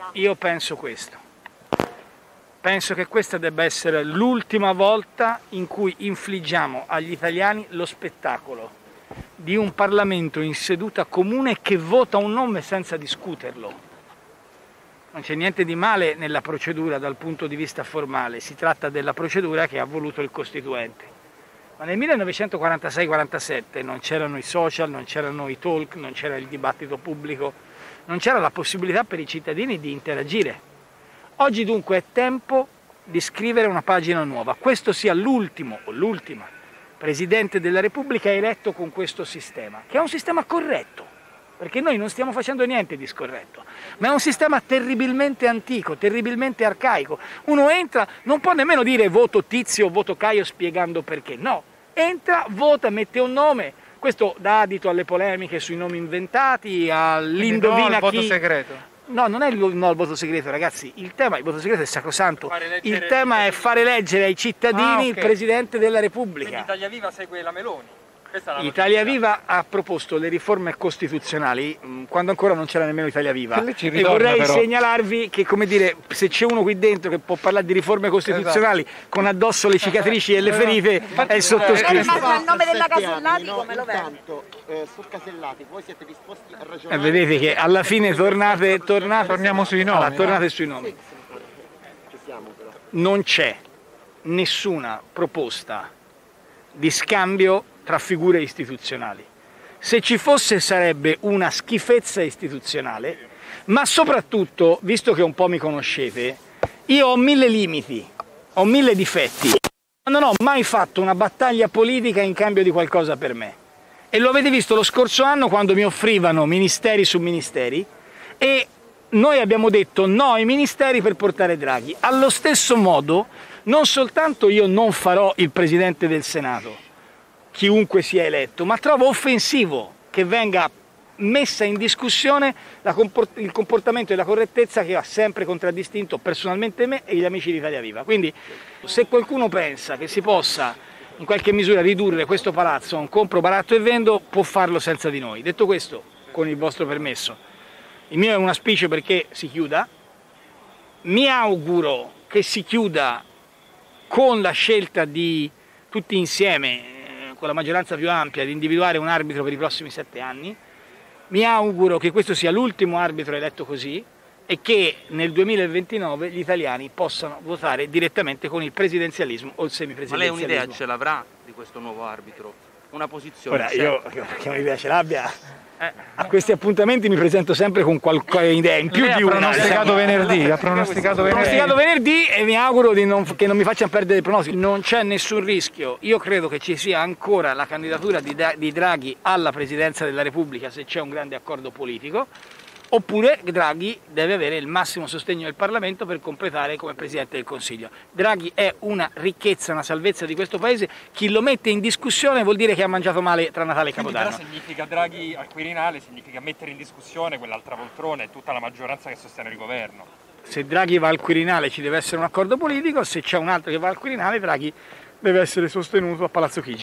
Io penso questo. Penso che questa debba essere l'ultima volta in cui infliggiamo agli italiani lo spettacolo di un Parlamento in seduta comune che vota un nome senza discuterlo. Non c'è niente di male nella procedura dal punto di vista formale, si tratta della procedura che ha voluto il Costituente. Ma nel 1946-47 non c'erano i social, non c'erano i talk, non c'era il dibattito pubblico, non c'era la possibilità per i cittadini di interagire. Oggi dunque è tempo di scrivere una pagina nuova. Questo sia l'ultimo o l'ultima Presidente della Repubblica eletto con questo sistema, che è un sistema corretto, perché noi non stiamo facendo niente di scorretto, ma è un sistema terribilmente antico, terribilmente arcaico. Uno entra, non può nemmeno dire voto Tizio o voto Caio spiegando perché, no, entra, vota, mette un nome. Questo dà adito alle polemiche sui nomi inventati, all'indovina no, al voto chi... segreto. No, non è no al voto segreto, ragazzi, il voto segreto è sacrosanto, il tema è fare eleggere ai cittadini il Presidente della Repubblica. Quindi Italia Viva segue la Meloni? Italia Viva ha proposto le riforme costituzionali quando ancora non c'era nemmeno Italia Viva e vorrei però segnalarvi che, come dire, se c'è uno qui dentro che può parlare di riforme costituzionali con addosso le cicatrici e le ferite è il sottoscritto. Ma il nome della Casellati come lo vede? Su Casellati voi siete disposti a ragionare? Vedete che alla fine torniamo sui nomi. Allora, tornate sui nomi. Non c'è nessuna proposta di scambio tra figure istituzionali. Se ci fosse sarebbe una schifezza istituzionale, ma soprattutto, visto che un po' mi conoscete, io ho 1000 limiti, ho 1000 difetti. Non ho mai fatto una battaglia politica in cambio di qualcosa per me. E lo avete visto lo scorso anno quando mi offrivano ministeri su ministeri e noi abbiamo detto no ai ministeri per portare Draghi. Allo stesso modo, non soltanto io non farò il Presidente del Senato, chiunque sia eletto, ma trovo offensivo che venga messa in discussione il comportamento e la correttezza che ha sempre contraddistinto personalmente me e gli amici di Italia Viva. Quindi se qualcuno pensa che si possa in qualche misura ridurre questo palazzo a un compro, baratto e vendo, può farlo senza di noi. Detto questo, con il vostro permesso, il mio è un auspicio perché si chiuda, mi auguro che si chiuda con la scelta di tutti insieme, con la maggioranza più ampia, di individuare un arbitro per i prossimi 7 anni. Mi auguro che questo sia l'ultimo arbitro eletto così e che nel 2029 gli italiani possano votare direttamente con il presidenzialismo o il semipresidenzialismo. Ma lei un'idea ce l'avrà di questo nuovo arbitro? Una posizione? Ora, io che un'idea ce l'abbia, a questi appuntamenti mi presento sempre con qualche idea in più di una. Ha pronosticato venerdì e mi auguro che non mi facciano perdere il pronostico. Non c'è nessun rischio, io credo che ci sia ancora la candidatura di Draghi alla Presidenza della Repubblica se c'è un grande accordo politico, oppure Draghi deve avere il massimo sostegno del Parlamento per completare come Presidente del Consiglio. Draghi è una ricchezza, una salvezza di questo Paese, chi lo mette in discussione vuol dire che ha mangiato male tra Natale e Capodanno. Però significa Draghi al Quirinale, significa mettere in discussione quell'altra poltrona e tutta la maggioranza che sostiene il governo. Se Draghi va al Quirinale ci deve essere un accordo politico, se c'è un altro che va al Quirinale Draghi deve essere sostenuto a Palazzo Chigi.